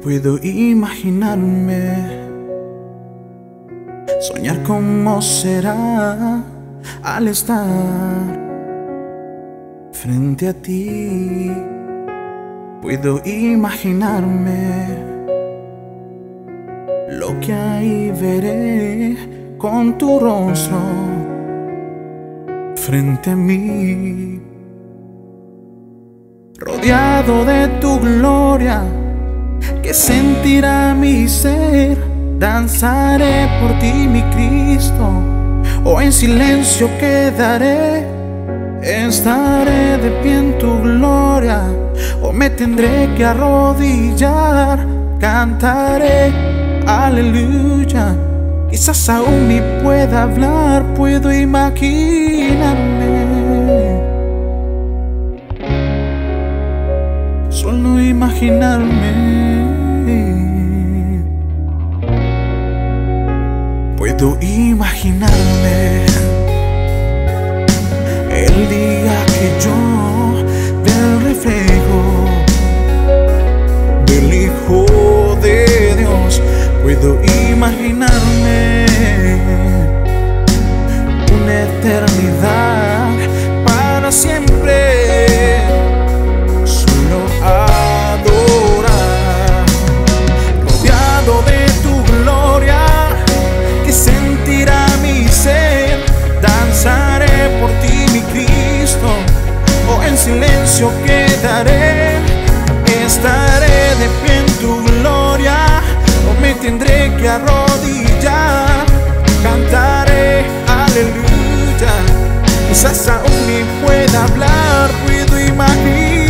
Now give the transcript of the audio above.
Puedo imaginarme, soñar cómo será al estar frente a ti. Puedo imaginarme lo que ahí veré con tu rostro frente a mí, rodeado de tu gloria. ¿Qué sentirá mi ser? Danzaré por ti, mi Cristo, o en silencio quedaré. Estaré de pie en tu gloria, o me tendré que arrodillar. Cantaré, aleluya. Quizás aún ni pueda hablar, puedo imaginarme. Solo imaginarme. Puedo imaginarme el día que yo vea el reflejo del Hijo de Dios. Puedo imaginarme una eternidad para siempre, solo adorar, rodeado de tu gloria. ¿Qué sentirá mi ser? Danzaré por ti, mi Cristo, o en silencio quedaré. Estaré de pie en tu gloria, o me tendré que arrodillar. Cantaré, aleluya. Quizás aún ni pueda hablar, puedo imaginar.